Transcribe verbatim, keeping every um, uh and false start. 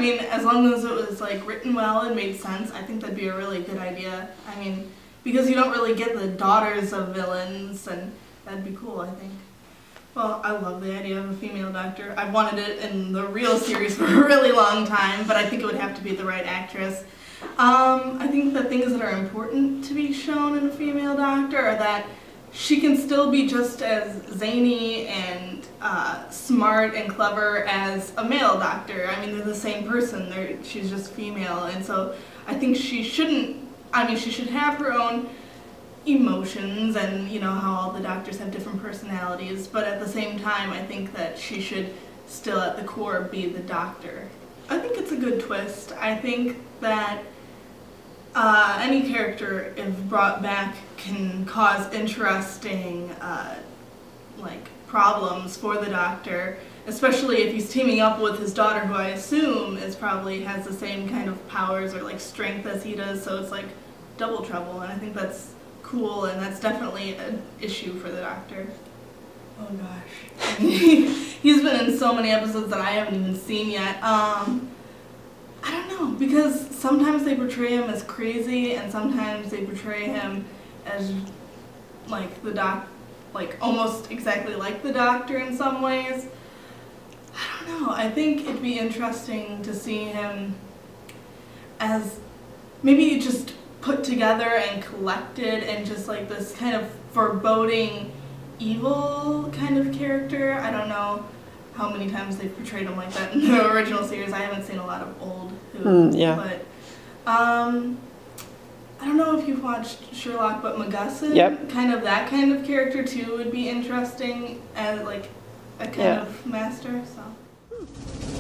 mean, as long as it was like written well and made sense, I think that'd be a really good idea. I mean, because you don't really get the daughters of villains, and that'd be cool, I think. Well, I love the idea of a female doctor. I've wanted it in the real series for a really long time, but I think it would have to be the right actress. Um, I think the things that are important to be shown in a female doctor are that she can still be just as zany and uh, smart and clever as a male doctor. I mean, they're the same person. They're, she's just female, and so I think she shouldn't, I mean, she should have her own emotions, and you know how all the doctors have different personalities, but at the same time I think that she should still at the core be the doctor. I think it's a good twist. I think that uh, any character, if brought back, can cause interesting uh, like problems for the doctor, especially if he's teaming up with his daughter, who I assume is probably has the same kind of powers or like strength as he does, so it's like double trouble, and I think that's cool, and that's definitely an issue for the doctor. Oh gosh. He's been in so many episodes that I haven't even seen yet. Um, I don't know, because sometimes they portray him as crazy, and sometimes they portray him as like the doc, like almost exactly like the doctor in some ways. I don't know. I think it'd be interesting to see him as maybe just put together and collected and just like this kind of foreboding evil kind of character. I don't know how many times they've portrayed him like that in the original series. I haven't seen a lot of old Who, mm, yeah. but um, I don't know if you've watched Sherlock, but McGusson, yep. kind of that kind of character too would be interesting as like a kind yeah. of master. So.